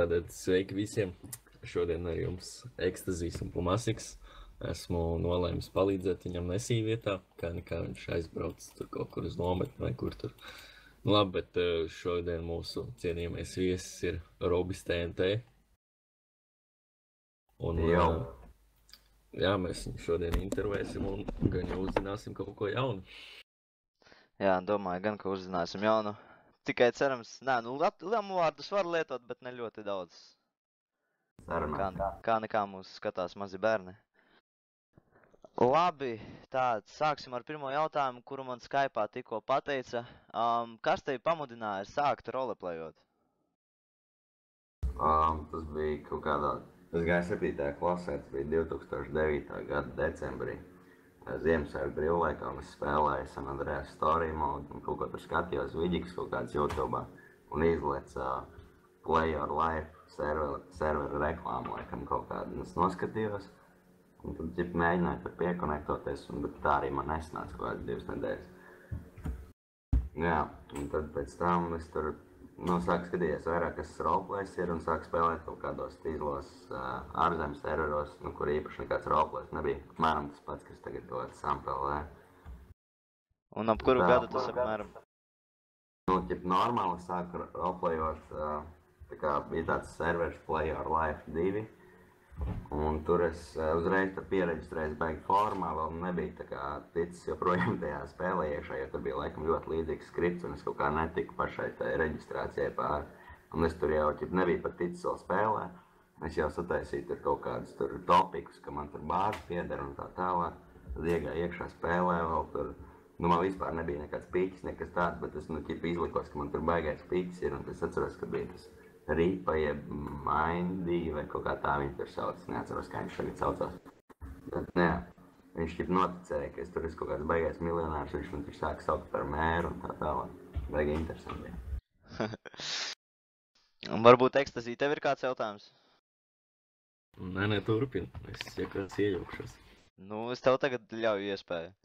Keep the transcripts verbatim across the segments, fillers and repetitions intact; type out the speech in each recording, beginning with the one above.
Tātad sveiki visiem. Šodien ar jums Ekstazijas un Pumasiks. Esmu nolēmis palīdzēt viņam Nesī vietā, kā nekā viņš aizbrauc tur kaut kur uz nometni vai kur tur. Nu labi, bet šodien mūsu cienījamais viesis ir Robis T N T. Un Jau. jā, mēs viņu šodien intervēsim un gan jau uzzināsim kaut ko jaunu. Jā, domāju, gan, ka uzzināsim jaunu. Tikai cerams, nē, nu, liemu vārdus var lietot, bet ne ļoti daudz. Kā, kā nekā mūs skatās mazi bērni. Labi, tā, sāksim ar pirmo jautājumu, kuru man Skype'ā tikko pateica. Um, kas tevi pamudināja sākt roleplayot? Um, tas bija kaut kādā, es gāju septītajā klasē, tas bija divi tūkstoši devītā gada decembrī. Ziemassvētku brīvlaikā un es spēlēju San Andreas Story mode un kaut ko tur skatījos vidiks kaut kāds YouTube'ā un izlec uh, Play Your Life serveru server reklāmu laikam kaut kādu. Un es noskatījos un tad ģip mēģināju tur piekonektoties, un, bet tā arī man nesanāca kaut kādas divas nedēļas. Jā, un tad pēc tam es tur nu, sāku skatīties vairāk, kas roleplays ir un sāku spēlēt kaut kādos tīzlos uh, ārzemju serveros, nu, kur īpaši nekāds roleplays nebija. Apmēram tas pats, kas tagad kaut kāds sampelē. Un ap kuru tā, gadu tas apmēram? Nu, ķip normāli sāku roleplayot, uh, tā kā bija tāds servers Play Your Life divi. Un tur es uh, uzreiz tur piereģistrējos baigi formā, vēl nebija tā kā ticis joprojām tajā spēlē iekšā, jo tur bija laikam ļoti līdzīgs skripts, un es kaut kā netiku pašai tai reģistrācijai pāri. Un es tur jau ķip nebija pat ticis vēl spēlē. Es jau sataisīju tur kaut kādus tur topikus, ka man tur bāzi pieder un tā tālāk. Tad iegāju iekšā spēlē vēl tur, nu man vispār nebija nekāds pīķis, nekas tāds, bet es nu ķip izlikos, ka man tur baigais pīķis ir, un es atceros, ka bija tas Ripa jeb Mindy vai kaut kā tā viņi tur sauc, es neatceros, kā viņš tagad saucās. Bet, jā, viņš ķip noticēja, ka es tur esmu kaut kāds baigais miljonārs, viņš man tur sāka saukt par mēru un tā tālāk. Baigi interesanti. Un varbūt Ekstazija, tev ir kāds jautājums? Nē, nē, turpini. Es jau kāds iejaukšos. Nu, es tev tagad ļauju iespēju.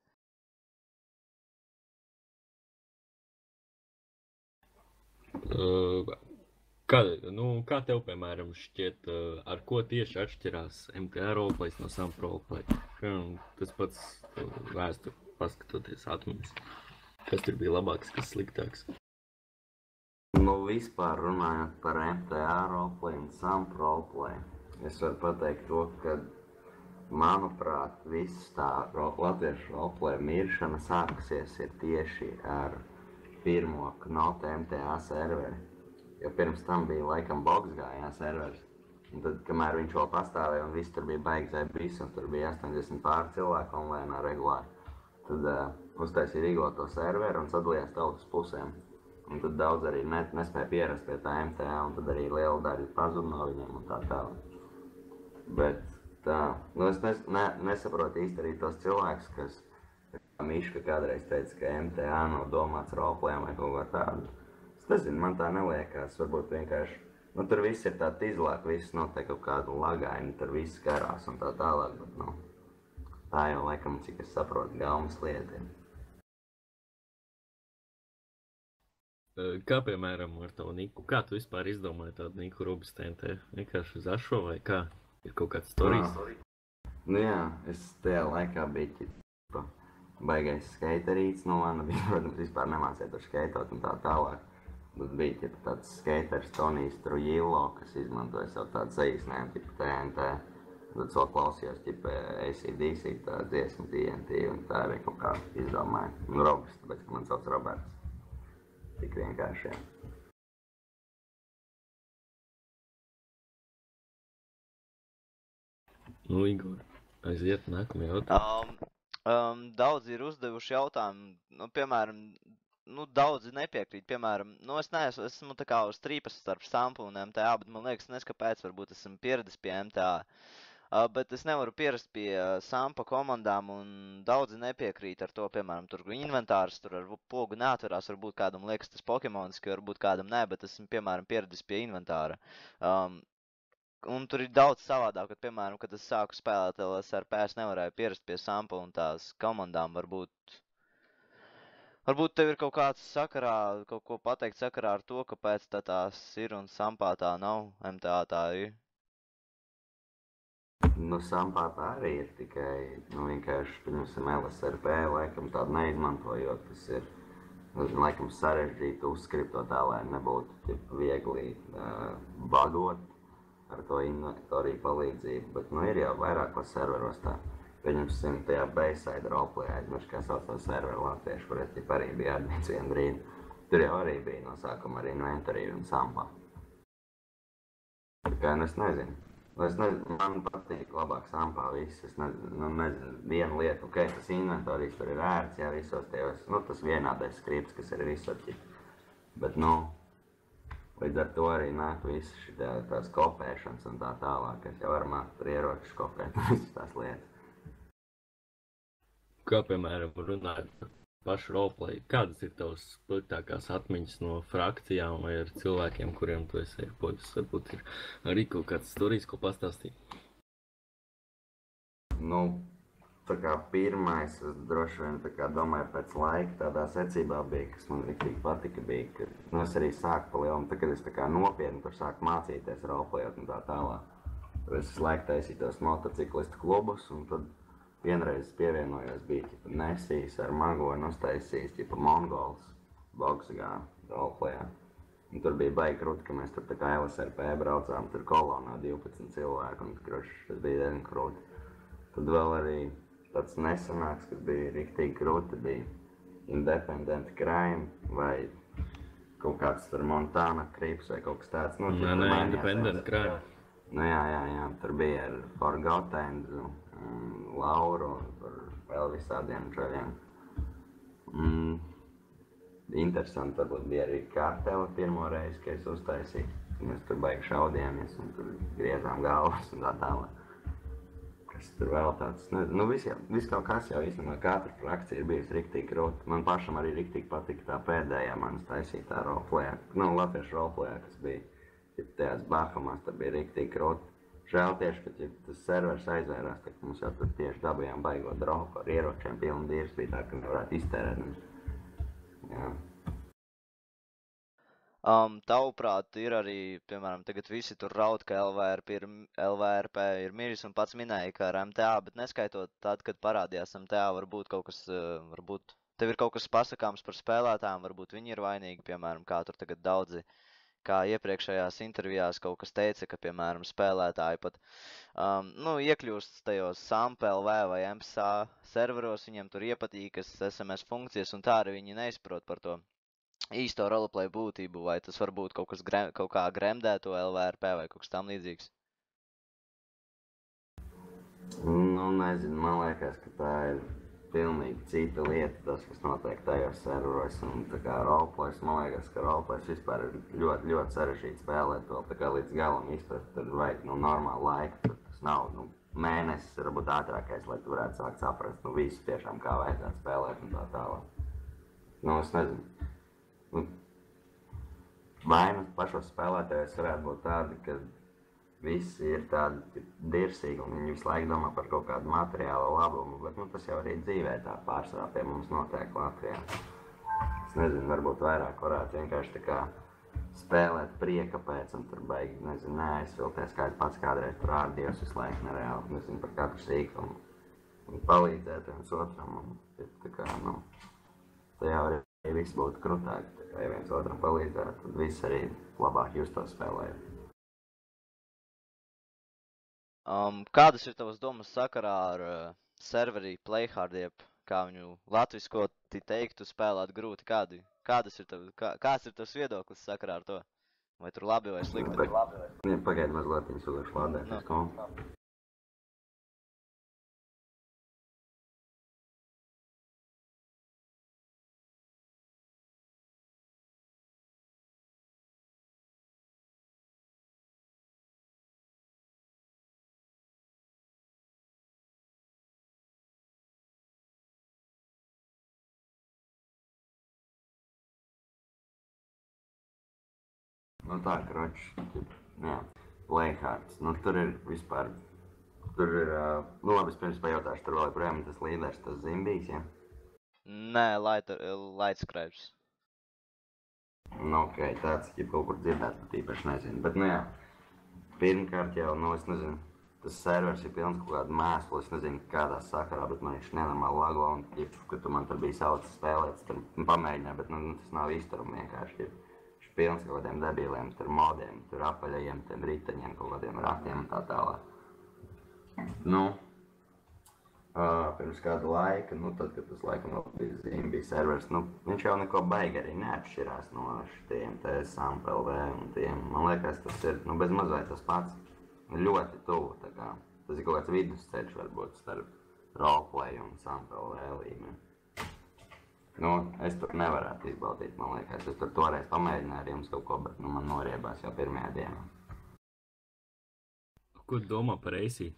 Uh, Kā, nu, kā tev, piemēram, šķiet, ar ko tieši atšķirās M T A roleplays no Samp roleplay? Tas pats vēsturi paskatoties atmiņas. Kas tur bija labāks, kas sliktāks? Nu, vispār runājot par M T A roleplay un Samp roleplay, es varu pateikt to, ka, manuprāt, viss tā latviešu roleplay miršana sākusies ir tieši ar pirmo Knota M T A serveri. Jo pirms tam bija laikam boxgājā serveris, un tad, kamēr viņš vēl pastāvēja un viss tur bija baigi zebis, un tur bija astoņdesmit pāri cilvēku online regulāri, tad uh, uztaisīja Rīgā to serveri un sadalījās tautas pusēm. Un tad daudz arī ne, nespēja pierast pie tā M T A, un tad arī liela daļa pazuda no viņiem un tā tālāk. Bet tā, nu es nes, ne, nesaprotu īsti arī tos cilvēkus, kas, kā Miška kādreiz teica, ka M T A nav domāts roleplayam vai kaut kā tādu. Es nezinu, man tā neliekās, varbūt vienkārši, nu tur viss ir tā izlāk, viss notiek kaut kādu lagaini, tur viss karās un tā tālāk, bet, nu, tā jau laikam, cik es saprotu, gaumas lieta ir. Kā, piemēram, ar tavu niku? Kā tu vispār izdomāji tādu niku Robis T N T? Vienkārši uz ašo vai kā? Ir kaut kāds storijas? Nu jā, es tajā laikā biju ķipa baigais skaterīts, nu man bija, protams, vispār nemācīja tur skeitot un tā tālāk. Tad bija ķipa tāds skaters Tonijs Trujillo, kas izmantoja savu tādu saīsnējumu ķipa T N T. Tad vēl klausījos ķipa A C D C, tā dziesma T N T, un tā arī kaut kā izdomāja. Un Robis, tāpēc, ka man sauc Roberts. Tik vienkārši, jā. Nu, Igor, aiziet nākamajā jautājumu. Um, um, daudzi ir uzdevuši jautājumu, nu, piemēram, nu, daudzi nepiekrīt, piemēram, nu, es neesmu, esmu tā kā uz trīpas starp Sampu un M T A, bet man liekas, nes kāpēc, varbūt esmu pieradis pie M T A. Uh, bet es nevaru pierast pie uh, Sampa komandām, un daudzi nepiekrīt ar to, piemēram, tur inventārs, tur ar pogu neatverās, varbūt kādam liekas tas Pokemoniski, varbūt kādam nē, bet esmu, piemēram, pieradis pie inventāra. Um, un tur ir daudz savādāk, kad, piemēram, kad es sāku spēlēt L S R P, es nevarēju pierast pie Sampa un tās komandām, varbūt Varbūt tev ir kaut kāds sakarā, kaut ko pateikt sakarā ar to, kāpēc tā tās ir un Sampā tā nav, M T A tā ir? Nu, Sampā tā arī ir tikai, nu, vienkārši, piemēram, L S R P laikam tādu neizmantojot, tas ir, laikam, sarežģīti uzskriptot tā, lai nebūtu ķip, viegli uh, bagot ar to inventoriju palīdzību, bet, nu, ir jau vairākos serveros tā. Pieņemsim, tajā Bayside roleplayā, aizmirst, kā sauc to serveru latviešu, kur es ķip arī bija admins vienu brīdi. Tur jau arī bija no sākuma ar inventoriju un Sampā. Tā kā, nu, es nezinu. Es nezinu, man patīk labāk Sampā viss. Es nezinu, nu, nezinu, viena lieta, ok, tas inventorijas tur ir ērts, jā, visos tajos, nu, tas vienādais skripts, kas ir visur ķip. Bet, nu, līdz ar to arī nāk visas šitā, tās kopēšanas un tā tālāk, kas jau var mākt tur ieročus kopēt un visas tās lietas. Kā, piemēram, runājot par pašu roleplay, kādas ir tavas sliktākās atmiņas no frakcijām vai ar cilvēkiem, kuriem tu esi iepoģis? Varbūt ir arī kaut kāds stāstījis, ko pastāstīt? Nu, tā kā pirmais, es droši vien tā kā domāju pēc laika tādā secībā bija, kas man riktīgi patika, bija, ka nu, es arī sāku pa lielam, tā, kad es tā kā nopietni tur sāku mācīties roleplayot un tā tālāk. Tad es visu laiku taisīju tos motociklistu klubus un tad vienreiz pievienojos, bija ķipa Nesijs ar Magonu uztaisījis, ķipa Mongols, Bogsagā, roleplayā. Un tur bija baigi krūti, ka mēs tur tā kā L S R P braucām, tur kolonā divpadsmit cilvēku, un kroši, tas bija diezgan krūti. Tad vēl arī tāds nesanāks, kas bija riktīgi krūti, bija Independent Crime vai kaut kāds tur Montana Crips vai kaut kas tāds. Nu, Nē, nē, Independent Crime. Nu jā, jā, jā, tur bija ar Forgotten, Lauru un tur vēl visādiem čaļiem. Mm, interesanti, varbūt bija arī Kartela pirmo reizi, ka es uztaisīju. Mēs tur baigi šaudījāmies un tur griezām galvas un tā tālāk. Kas tur vēl tāds, nu viss jau, viss kaut kas jau īstenībā katra frakcija ir bijusi riktīgi krūti. Man pašam arī riktīgi patika tā pēdējā manas taisītā roleplayā, nu latviešu roleplayā, kas bija tajās Bahamās, tur bija riktīgi krūti. Žēl tieši, ka ja tas servers aizvērās, tā ka mums jau tur tieši dabījām baigo dropu ar ieročiem, pilnu dīrs bija tā, ka nevarētu iztērēt. Jā. Um, tavuprāt, ir arī, piemēram, tagad visi tur raud, ka L V R P ir, L V R P ir miris un pats minēja, ka ar M T A, bet neskaitot tad, kad parādījās M T A, varbūt kaut kas, varbūt tev ir kaut kas pasakāms par spēlētājiem, varbūt viņi ir vainīgi, piemēram, kā tur tagad daudzi. Kā iepriekšējās intervijās kaut kas teica, ka, piemēram, spēlētāji pat um, nu, iekļūst tajos Samp L V vai M S A serveros, viņiem tur iepatīkas S M S funkcijas, un tā arī viņi neizprot par to īsto roleplay būtību, vai tas var būt kaut, kas grem, kaut kā gremdēto L V R P vai kaut kas tam līdzīgs? Nu, nezinu, man liekas, ka tā ir pilnīgi cita lieta, tas, kas notiek tajos serveros, un tā kā roleplays, man liekas, ka roleplays vispār ir ļoti, ļoti sarežģīti spēlēt, vēl tā kā līdz galam izprast, tad vajag, nu, normālu laiku, tad tas nav, nu, mēnesis varbūt ātrākais, lai tu varētu sākt saprast, nu, visu tiešām kā vajadzētu spēlēt un tā tālāk. Nu, es nezinu, nu, vainas pašos spēlētājos varētu būt tādi, ka visi ir tādi dirsīgi un viņi visu laiku domā par kaut kādu materiālu labumu, bet nu, tas jau arī dzīvē tā pārsvarā pie mums notiek Latvijā. Es nezinu, varbūt vairāk varētu vienkārši tā kā spēlēt prieka pēc un tur baigi, nezinu, neaizvilties, kā es pats kādreiz tur ārdījos visu laiku nereāli, nezinu, par katru sīkumu un palīdzēt viens otram un tā kā, nu, tā jau arī viss būtu krutāk, tā kā ja viens otram palīdzēt, tad viss arī labāk justos spēlēt. Um, kādas ir tavas domas sakarā ar uh, serveri Playhard, jeb kā viņu latviskoti teiktu spēlēt grūti? Kādi, kādas ir tav, kā, kāds ir tavs viedoklis sakarā ar to? Vai tur labi vai slikti? Ja, pagaidi mazliet, viņas uzliek lādēt uz kompu. Nu tā, kroč, jā, Playhards, nu tur ir vispār, tur ir, nu labi, es pirms pajautāšu, tur vēl joprojām tas līderis, tas Zimbijs, ja? Nē, Lightscribes. Nu, ok, tāds, ja kaut kur dzirdēt, bet īpaši nezinu. Bet, nu jā, pirmkārt jau, nu, es nezinu, tas servers ir pilns kaut kādu mēslu, es nezinu, kādā sakarā, bet man viņš nenormāli lago, un, ja, kad tu man tur biji saucis spēlēt, tad pamēģināju, bet, nu, tas nav izturumi vienkārši, ja. Viņš pilns kaut kādiem debiliem, tur modiem, tur apaļajiem, tiem riteņiem, kaut kādiem ratiem un tā tālāk. Nu, uh, pirms kādu laika, nu, tad, kad tas laikam vēl bija zīme, bija servers, nu, viņš jau neko baigi arī neatšķirās no šitiem te SampLV un tiem. Man liekas, tas ir, nu, bez mazliet tas pats, ļoti tuvu, tā kā. Tas ir kaut kāds vidusceļš varbūt starp roleplay un SampLV līmeni. Nu, es tur nevarētu izbaudīt, man liekas. Es tur toreiz pamēģināju ar jums kaut ko, bet nu, man noriebās jau pirmajā dienā. Ko tu domā par Eisī?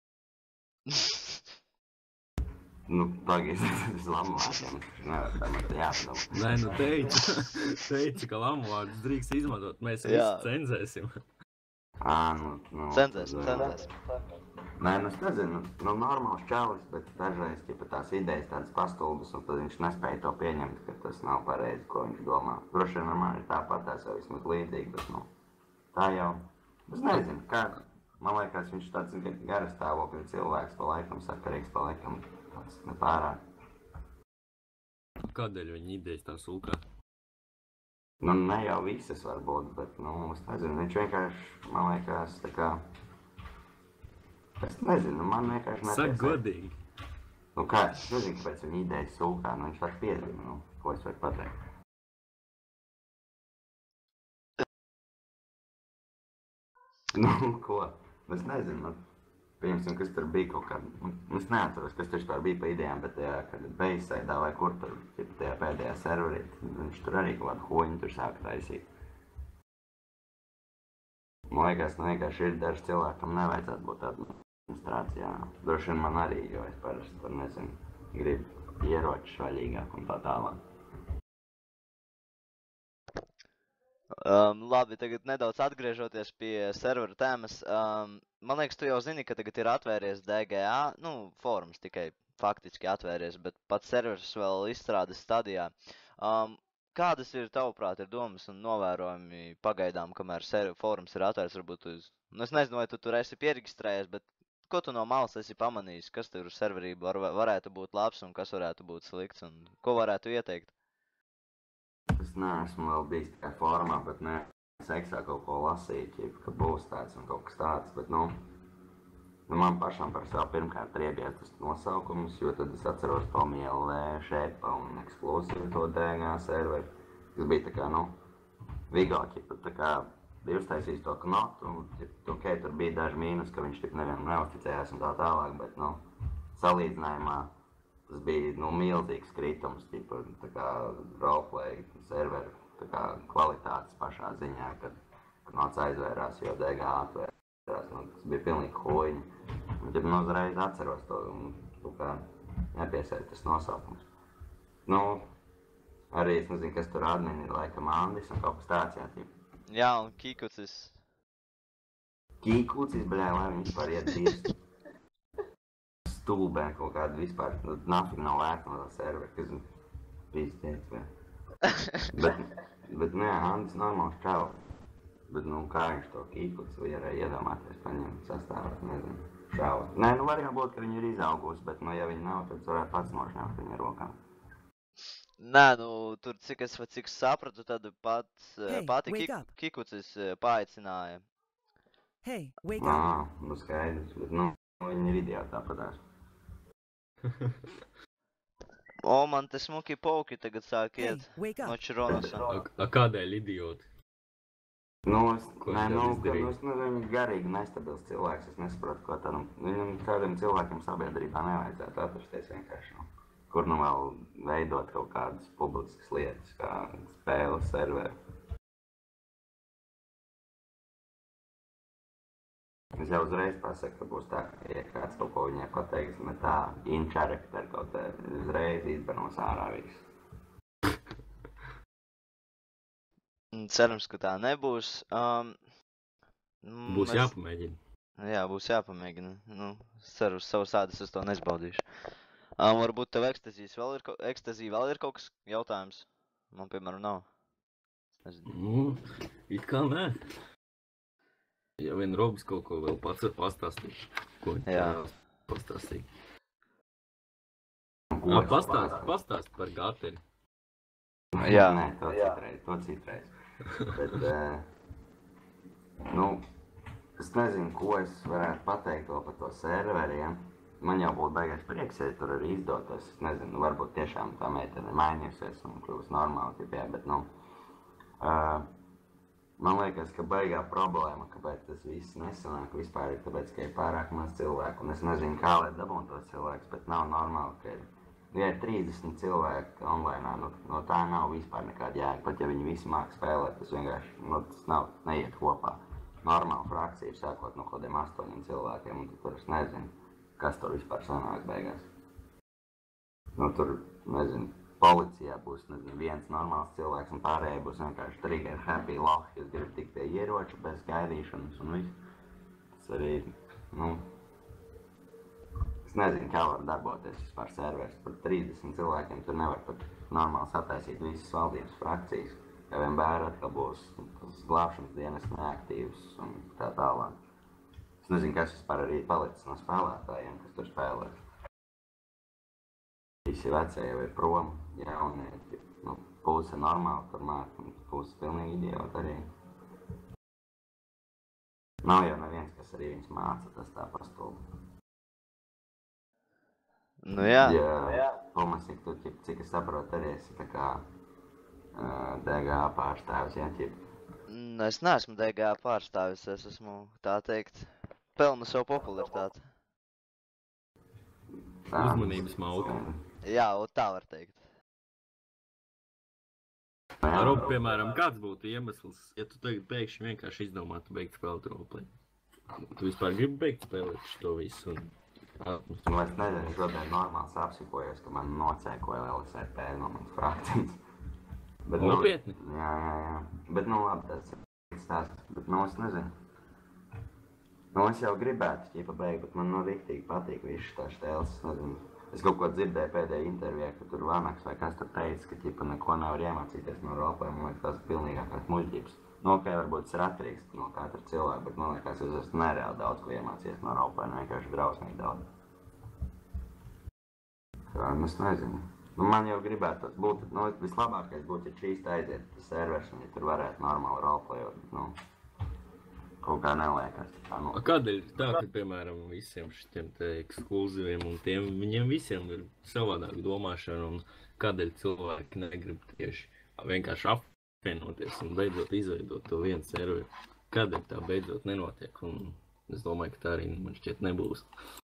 Nu, tagad es lamuvārdiem, viņš nevar tā man te jāpadomā. Nē, nu teicu, teicu, ka lamuvārdus drīkst izmantot. Mēs Jā. visi cenzēsim. Ā, nu, nu... Cenzēsim, tad, cenzēsim. Nē, nu, es nezinu, nu, normāls čalis, bet dažreiz, ja tās idejas tādas pastulbas, un tad viņš nespēja to pieņemt, ka tas nav pareizi, ko viņš domā. Droši vien ar mani ir tāpat tās jau vismaz līdzīgi, bet, nu, tā jau, es nezinu, kā, man liekas, viņš tāds gara stāvokļa cilvēks pa laikam, sakarīgs pa laikam, tāds nepārāk. Kādēļ viņa idejas tā sulkā? Nu, ne jau visas varbūt, bet, nu, es nezinu, viņš vienkārši, man liekas, tā kā, es nezinu, man vienkārši nepiesaist. Saka godīgi. Nu kā, es nezinu, kāpēc viņa idejas sūkā, nu viņš tāds piedzima, nu, ko es varu pateikt. Nu, ko? Es nezinu, man, pieņemsim, kas tur bija kaut kāda, es neatceros, kas tur vispār bija pa idejām, bet tajā, kad Beisaidā vai kur tur, tajā pēdējā serverī, viņš tur arī kaut kādu hoņu tur sāka taisīt. Man liekas, nu vienkārši ir daži cilvēki, kam nevajadzētu būt administrācijā. Droši vien man arī, jo es parasti tur, nezinu, gribu ieroči vaļīgāk un tā tālāk. Um, labi, tagad nedaudz atgriežoties pie servera tēmas. Um, man liekas, tu jau zini, ka tagad ir atvēries D G A, nu, fórums tikai faktiski atvēries, bet pats servers vēl izstrādes stadijā. Um, kādas ir, tavuprāt, ir domas un novērojumi pagaidām, kamēr fórums ir atvērts, varbūt tu, nu, es nezinu, vai tu tur esi pieregistrējies, bet ko tu no malas esi pamanījis, kas tur serverī var, varētu būt labs un kas varētu būt slikts un ko varētu ieteikt? Es neesmu vēl bijis tikai fórumā, bet ne seksā kaut ko lasīt, ka būs tāds un kaut kas tāds, bet, nu, nu man pašam par savu pirmkārt riebies tas nosaukums, jo tad es atceros Tomi L V, Šepa un Exclusive to D G A serveri, kas bija tā kā, nu, Vigauķi, tā kā bija uztaisījis to knotu, un, ok, tur bija daži mīnus, ka viņš tik nevienam neuzticējās un tā tālāk, bet, nu, salīdzinājumā tas bija, nu, milzīgs kritums, tipa, tā kā roleplay serveru, tā kā kvalitātes pašā ziņā, kad, kad nāc aizvērās, jo D G A atvērās, nu, tas bija pilnīgi huiņi. Un tad, nu, uzreiz atceros to, un, tu kā, nepiesēd tas nosaukums. Nu, arī es nezinu, kas tur admini ir, laikam Andis un kaut kas tāds, jā, tipa. Jā, un Kīkucis. Kīkucis, bļā, lai viņš var iet dirst. Stulbē kaut kādu vispār, nu, nafīgi nav vērts no tā servera, kas pīstēts, vai. Bet, bet, nē, Andis normāls čau. Bet, nu, kā viņš to Kīkucis varēja iedomāties paņemt sastāvēt, nezinu, šaut. Nē, nu, var jau būt, ka viņa ir izaugusi, bet, nu, ja viņa nav, tad es varētu pats nošņaut viņa rokām. Nē, nu, tur, cik es, cik sapratu, tad pats, Hey, pati wake Kik, up. Kikucis paaicināja. Hey, wake up. Ā, nu, skaidrs, bet, nu, viņa ir idiota tāpatās. O, man te smuki pauki tagad sāk Hey, iet wake no up. Čironosa. A, a kādēļ idioti? Nu, es, Ko nē, viņš nu, tev ka, izdarīja? nu, es nezinu, viņš garīgi nestabils cilvēks, es nesaprotu, ko tādam, viņam tādiem cilvēkiem sabiedrībā nevajadzētu atrasties vienkārši, nu, kur nu vēl veidot kaut kādas publiskas lietas, kā spēles serveri. Es jau uzreiz pasaku, ka būs tā, ka, ja kāds kaut ko viņai pateiks, ne tā in-character kaut tā, uzreiz izbanos ārā visu. Cerams, ka tā nebūs. Um, mm, Būs es- jāpamēģina. Jā, būs jāpamēģina. Nu, es ceru, uz savas ādas es to nesbaudīšu. Um, varbūt tev ekstazijas vēl ir, ko- ekstazija vēl ir kaut kas jautājums? Man, piemēram, nav. Es nezinu. Nu, it kā nē. Ja vien Robs kaut ko vēl pats var pastāstīt, ko viņš Jā. vēlas pastāstīt. Ko Jā, es pastāst, pastāstīju? pastāst par gateri. Jā. Nē, to citreiz, to citreiz. Bet, uh, nu, es nezinu, ko es varētu pateikt vēl par to serveriem. Man jau būtu baigais prieks, ja tur arī izdotos. Es nezinu, varbūt tiešām tā meitene ir mainījusies un kļūst normāli, tipē, bet, nu, uh, man liekas, ka baigā problēma, kāpēc tas viss nesanāk vispār ir tāpēc, ka ir pārāk maz cilvēku. Un es nezinu, kā lai dabūtu tos cilvēkus, bet nav normāli, ka ir, ja ir trīsdesmit cilvēki online, nu, no tā nav vispār nekāda jēga. Pat ja viņi visi māk spēlēt, tas vienkārši, nu, tas nav, neiet kopā. Normāla frakcija ir sākot no kādiem astoņiem cilvēkiem, un tu tur es nezinu, kas tur vispār sanāk beigās. Nu, tur, nezinu, policijā būs, nezinu, viens normāls cilvēks, un pārējie būs vienkārši trigger happy lohi, kas grib tikt pie ieroču bez gaidīšanas un viss. Tas arī, nu, es nezinu, kā var darboties vispār servers. Par trīsdesmit cilvēkiem tur nevar pat normāli sataisīt visas valdības frakcijas. Ja vienmēr atkal būs tas glābšanas dienas neaktīvs un tā tālāk. Es nezinu, kas vispār arī palicis no spēlētājiem, kas tur spēlē. Visi vecie jau ir prom, jaunie, nu, puse normāli tur māk, un puse pilnīgi idioti arī. Nav jau neviens, kas arī viņus māca, tas tā pastulba. Nu jā. Ja, Tomasik, tu, ķip, cik es saprotu, arī esi tā kā uh, D G A pārstāvis, jā, ķip. Mm, Es neesmu D G A pārstāvis, es esmu, tā teikt, pelnu savu popularitāti. Tā, Uzmanības malka. Jā, un tā var teikt. Jā, Rob, piemēram, kāds būtu iemesls, ja tu tagad pēkšņi vienkārši izdomātu beigt spēlēt roleplay? Tu vispār gribi beigt spēlēt šo visu un atmest? Nu, es nezinu, šodien normāli apsipojos, ka man nocēkoja L S R P no manas frakcijas. Bet, nu, Nopietni? Jā, jā, jā. Bet, nu, labi, tas ir stāsts. Bet, nu, es nezinu. Nu, es jau gribētu ķipa beigt, bet man, nu, riktīgi patīk visu tās tēles. Es nezinu. Es kaut ko dzirdēju pēdējā intervijā, ka tur Vanaks vai kas tur teica, ka ķipa neko nevar iemācīties no roleplay. Man liekas, tas ir pilnīgākās muļķības. Nu, ok, varbūt tas ir atkarīgs no katra cilvēka, bet man liekas, es esmu nereāli daudz ko iemācījies no roleplay, vienkārši drausmīgi daudz. Tā, nu, es nezinu. Nu, man jau gribētu tas būt, nu, vislabākais būtu, ja čīst aiziet tas servers, un ja tur varētu normāli roleplayot, bet, nu, kaut kā neliekas. Tā, nu. A kādēļ tā, ka, piemēram, visiem šitiem te ekskluzīviem un tiem, viņiem visiem ir savādāk domāšana un kādēļ cilvēki negrib tieši vienkārši apvienoties un beidzot izveidot to vienu serveri? Kādēļ tā beidzot nenotiek? Un es domāju, ka tā arī man šķiet nebūs.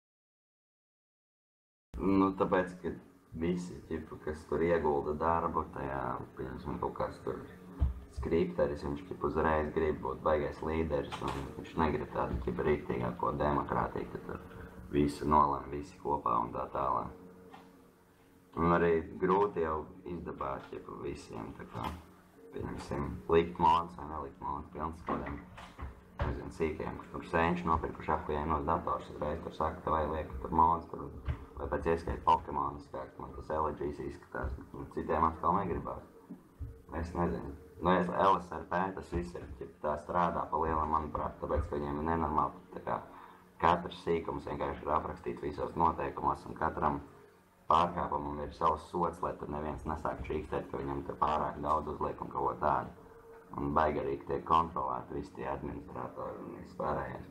Nu, tāpēc, ka visi, ķipa, kas tur iegulda darbu tajā, piemēram, kaut kāds tur skripteris, viņš ķipa uzreiz grib būt baigais līderis, un viņš negrib tādu ķipa rīktīgāko demokrātiju, ka tur visi nolem, visi kopā un tā tālāk. Un arī grūti jau izdabāt ķipa visiem, tā kā, pieņemsim, likt modus vai nelikt modus, pilns kādiem, nezinu, sīkiem, ka tur sēņš nopirkuši apkujējumos dators, uzreiz tur saka, ka vai liek tur modus, tur, vai pēc ieskait Pokemonis, kā man tas Elegies izskatās, bet citiem atkal negribās. Es nezinu. Nu, es L S R P, tas viss ir, ja tā strādā pa lielam, manuprāt, tāpēc, ka viņiem ir nenormāli, tā kā katrs sīkums vienkārši ir aprakstīts visos noteikumos, un katram pārkāpumam ir savs sots, lai tur neviens nesāk čīkstēt, ka viņam tur pārāk daudz uzliek un kaut ko tādu. Un baigarīgi tiek kontrolēti visi tie administratori un viss pārējais.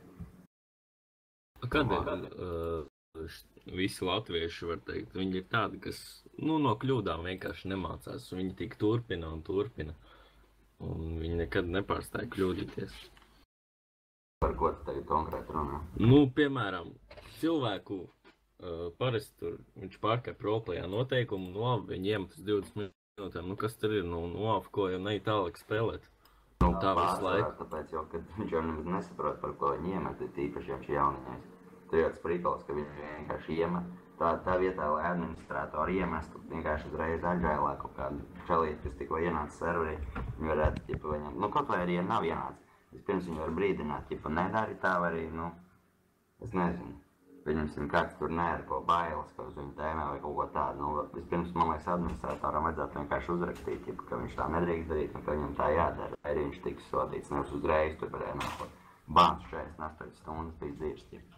Kādēļ uh, visi latvieši, var teikt, viņi ir tādi, kas, nu, no kļūdām vienkārši nemācās, un viņi tik turpina un turpina. Un viņi nekad nepārstāja kļūdīties. Par ko tu tagad konkrēti runā? Nu, piemēram, cilvēku uh, parasti tur, viņš pārkāp roleplayā noteikumu, nu labi, viņi iemet uz divdesmit minūtēm, nu kas tur ir, nu, nu labi, ko jau neīt tālāk spēlēt. Nu, tā visu laiku. Tāpēc jau, kad viņš jau nemaz nesaprot, par ko viņi iemet, tīpaši jau šī jauniņais. Tur jau tas prikals, ka viņi vienkārši iemet. Tā, tā vietā, lai administratori iemestu vienkārši uzreiz agilā kaut kādu čalīti, kas tikko ienāca serverī, viņi varētu, ķipa, viņam, nu, kaut vai arī, ja nav ienācis, vispirms viņi var brīdināt, ķipa, nedari tā, vai arī, nu, es nezinu. pieņemsim, kāds tur neerpo bailes, ka uz viņu tēmē vai kaut ko tādu. Nu, vispirms, man liekas, administratoram vajadzētu vienkārši uzrakstīt, ja, ka viņš tā nedrīkst darīt un ka viņam tā jādara. Vai arī viņš tiks sodīts, nevis uzreiz tur varēja nākot. Bāns četrdesmit astoņas stundas bija dzīves, ķip.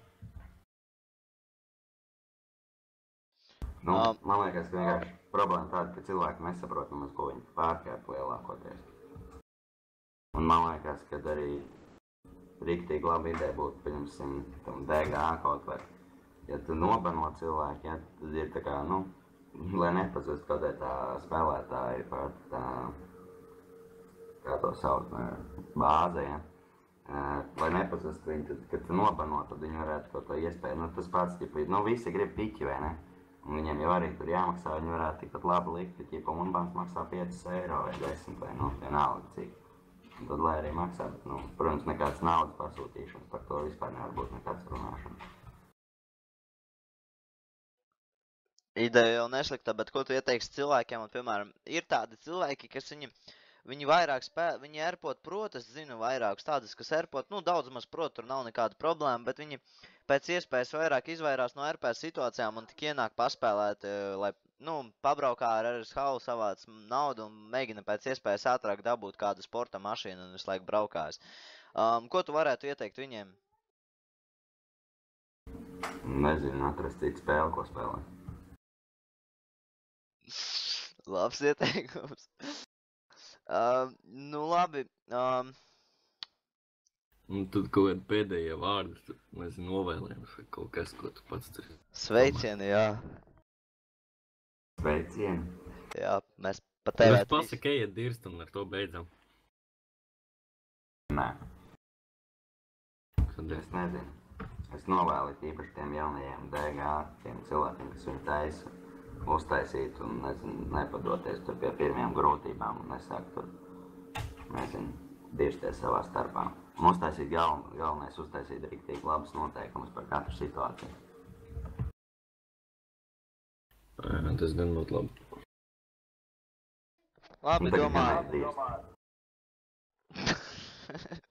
Nu, Um. man liekas, ka vienkārši problēma tāda, ka cilvēki nesaprot nemaz, ko viņi pārkāp lielākoties. Un man liekas, ka arī riktīgi laba ideja būtu, pieņemsim, tam D G A kaut vai. Ja tu nobano cilvēku, ja, tad ir tā kā, nu, lai nepazust kaut tā spēlētāji par tā, kā to sauc, bāze, ja. Lai nepazust viņu, tad, kad tu nobano, tad viņi varētu kaut to iespēju. Nu, tas pats, ķipa, nu, visi grib piķi, vai ne? Un viņiem jau arī tur jāmaksā, viņi varētu tikpat labi likt, ka, ķipa, Unbans maksā pieci eiro vai desmit vai, nu, vienalga cik. Un tad, lai arī maksā, bet, nu, protams, nekāds naudas pasūtīšanas, par to vispār nevar būt nekāds runāšanas. Ideja jau neslikta, bet ko tu ieteiksi cilvēkiem, un, piemēram, ir tādi cilvēki, kas viņi, viņi vairāk spē, viņi erpot prot, es zinu vairākus tādus, kas erpot, nu, daudz maz prot, tur nav nekāda problēma, bet viņi pēc iespējas vairāk izvairās no R P situācijām un tik ienāk paspēlēt, lai, nu, pabraukā ar R S H, savāc naudu un mēģina pēc iespējas ātrāk dabūt kādu sporta mašīnu un visu laiku braukājas. Um, ko tu varētu ieteikt viņiem? Nezinu, atrast citu spēli, ko spēlēt. Labs ieteikums. Um, nu labi. Um, Un tad kaut kādi pēdējie vārdi, tur, nezinu, novēlējums vai kaut kas, ko tu pats tur... Sveicieni, jā. Sveicieni. Jā, mēs pat Es tevēt pasaku, ejiet dirst un ar to beidzam. Nē, Tad es nezinu. Es novēlu īpaši tiem jaunajiem D G A, tiem cilvēkiem, kas viņu taisa, uztaisīt un, nezinu, nepadoties tur pie pirmajām grūtībām un nesāk tur, nezinu, dirsties savā starpā. Un uztaisīt galven, galvenais uztaisīt riktīgi labas noteikumus par katru situāciju. Jā, tas gan būtu labi. Labi, Un tagad domāju. vienmēr dirst.